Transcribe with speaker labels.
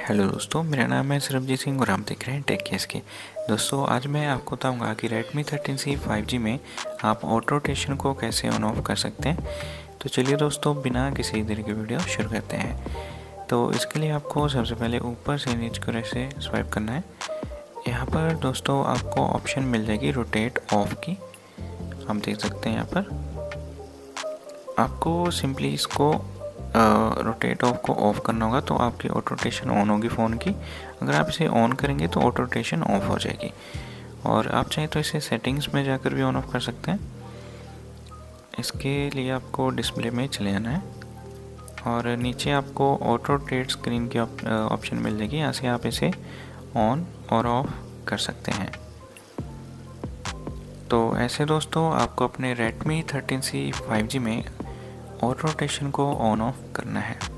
Speaker 1: Hello दोस्तों, मेरा नाम है सरबजीत सिंह और आप देख रहे हैं टेक केस के। दोस्तों आज मैं आपको बताऊंगा कि Redmi 13C 5G में आप ऑटो रोटेशन को कैसे ऑन ऑफ कर सकते हैं। तो चलिए दोस्तों, बिना किसी देर के वीडियो शुरू करते हैं। तो इसके लिए आपको सबसे पहले ऊपर से नीचे को ऐसे स्वाइप करना है। यहाँ पर दोस्तों आपको ऑप्शन मिल जाएगी रोटेट ऑफ की, आप देख सकते हैं। यहाँ पर आपको सिंपली इसको रोटेट ऑफ को ऑफ़ करना होगा, तो आपकी ऑटो रोटेशन ऑन होगी फ़ोन की। अगर आप इसे ऑन करेंगे तो ऑटो रोटेशन ऑफ हो जाएगी। और आप चाहें तो इसे सेटिंग्स में जाकर भी ऑन ऑफ कर सकते हैं। इसके लिए आपको डिस्प्ले में चले जाना है और नीचे आपको ऑटो रोटेट स्क्रीन की ऑप्शन मिल जाएगी। यहाँ से आप इसे ऑन और ऑफ कर सकते हैं। तो ऐसे दोस्तों आपको अपने Redmi 13C 5G में ऑटो रोटेशन को ऑन ऑफ करना है।